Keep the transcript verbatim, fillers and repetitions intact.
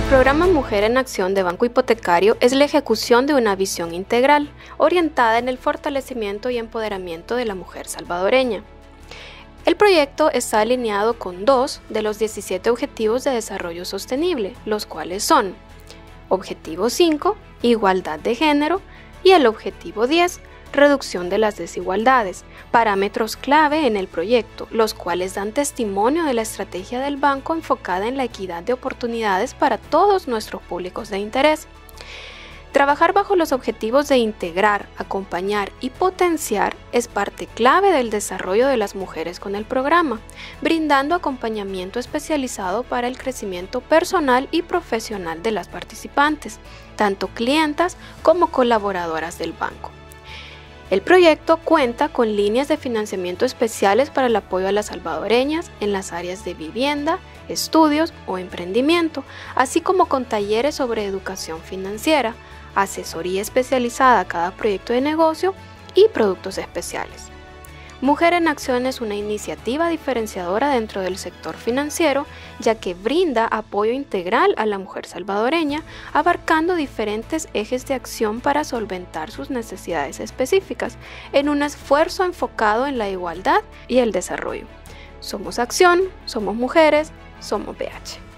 programa Mujer en Acción de Banco Hipotecario es la ejecución de una visión integral, orientada en el fortalecimiento y empoderamiento de la mujer salvadoreña. El proyecto está alineado con dos de los diecisiete Objetivos de Desarrollo Sostenible, los cuales son Objetivo cinco, Igualdad de Género, y el Objetivo diez, Reducción de las desigualdades, parámetros clave en el proyecto, los cuales dan testimonio de la estrategia del banco enfocada en la equidad de oportunidades para todos nuestros públicos de interés. Trabajar bajo los objetivos de integrar, acompañar y potenciar es parte clave del desarrollo de las mujeres con el programa, brindando acompañamiento especializado para el crecimiento personal y profesional de las participantes, tanto clientas como colaboradoras del banco. El proyecto cuenta con líneas de financiamiento especiales para el apoyo a las salvadoreñas en las áreas de vivienda, estudios o emprendimiento, así como con talleres sobre educación financiera, asesoría especializada a cada proyecto de negocio y productos especiales. Mujer en Acción es una iniciativa diferenciadora dentro del sector financiero, ya que brinda apoyo integral a la mujer salvadoreña, abarcando diferentes ejes de acción para solventar sus necesidades específicas, en un esfuerzo enfocado en la igualdad y el desarrollo. Somos Acción, somos mujeres, somos B H.